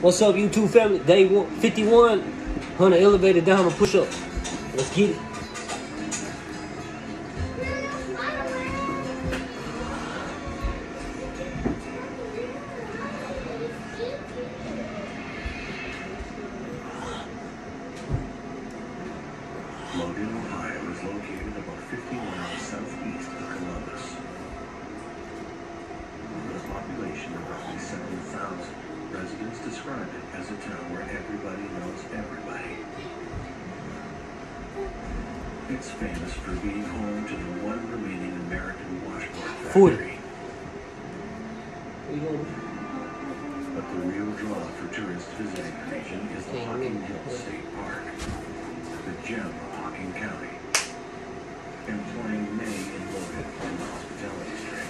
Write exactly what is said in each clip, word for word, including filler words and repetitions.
What's up, YouTube family? Day one, fifty-one. one hundred elevator down and push up. Let's get it. Logan, Ohio is located about fifty miles southeast of Columbus. With a population of roughly seven thousand, residents describe it as a town where everybody knows everybody. It's famous for being home to the one remaining American washboard factory. But the real draw for tourists visiting the region is the Hocking Hills State Park, the gem of Hocking County, employing many in Logan in the hospitality trade.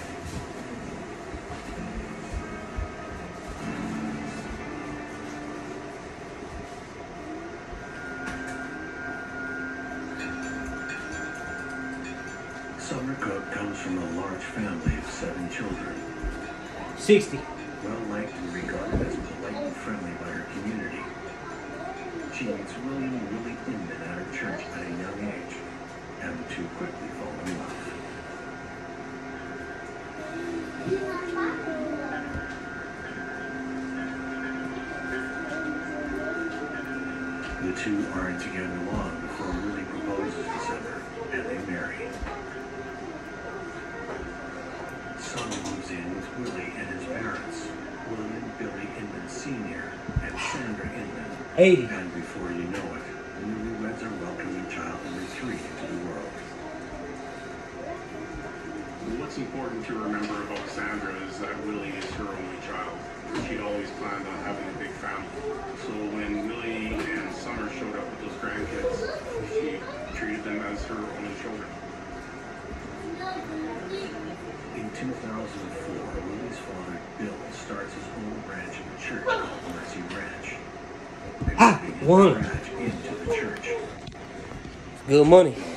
Summer Cook comes from a large family of seven children. sixty. Well liked and regarded as polite and friendly by her community. She meets William and Willie Inman at her church at a young age, and the two quickly fall in love. The two aren't together long before Willie proposes to Summer, and they marry. Summer moves in with Willie and his parents, William Billy Inman Senior and Sandra Inman. eighty. And before you know it, the newlyweds are welcoming child number three into the world. What's important to remember about Sandra is that Willie is her only child. She'd always planned on having a big family. So when Willie and Summer showed up with those grandkids, she treated them as her only children. In two thousand four, Willie's father, Bill, starts his own branch of the church called Mercy Ranch. Ah, one. Branch into the church. Good money.